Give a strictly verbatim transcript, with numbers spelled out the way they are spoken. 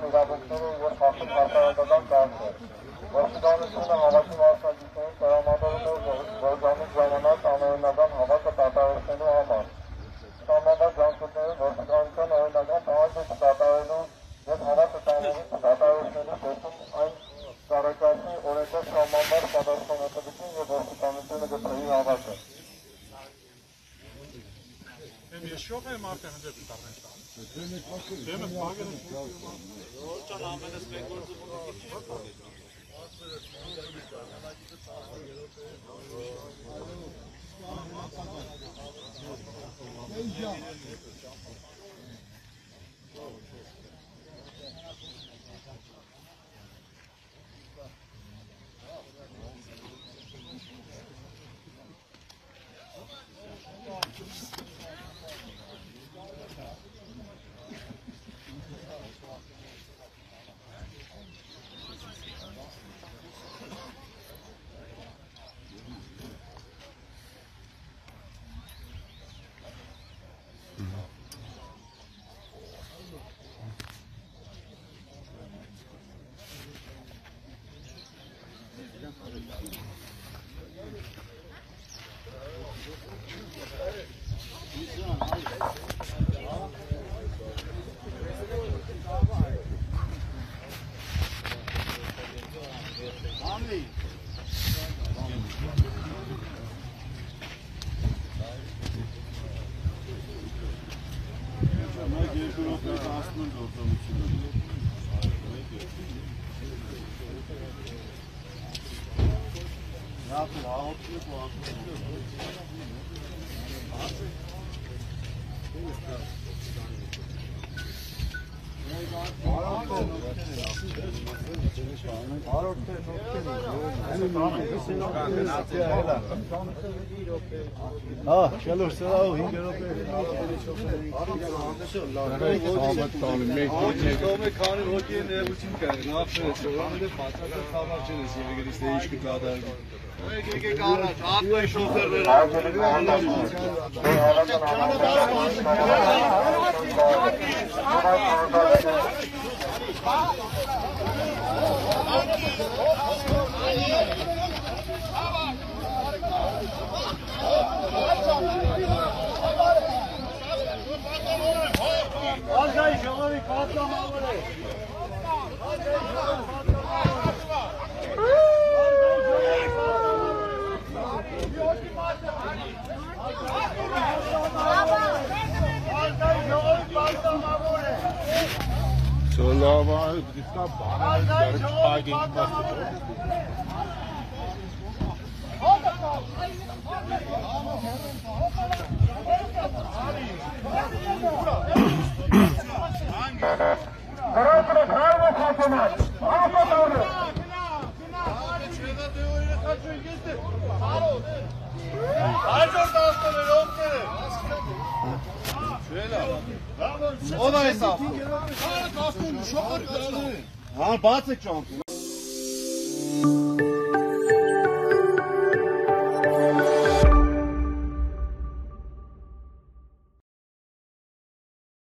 Բնական իրավունքները և խախտում հարկայական կարգը։ Ոստիկանությունը հավաքի մասնակիցներին տրամադրում է զորժանիկ ժամանակ անօրինական հավաքը դադարեցնելու համար։ Սահմանված ջանքերները ոստիկանության օրինական տաղանդը չդադարելու և հավաքը տաղանդը դադարեցնելու դեպքում այն ծառայկացնի օրենքով սահմանված պատասխանատվություն և ոստիկանությունը գծերի հավաքը։ Hem yaşıyor hem artık önce bir tane daha. Değil mi? Bagajın. Orçan Ahmet'e spekülasyon Ah, şalır sıra o hinge rope. Abi kanı roke ne bu için kar? Ne yapıyorsun? Sonra da patladı kalmak için size girişte iş kıtladı. Ge ge garaj, atla şoförleri. Azay şovari patlama var. Sola var, dikkat bana garip agin bastı. Bırakın kayma kalkınlar. Alma doğru. O da hesap. Ha, batı çok.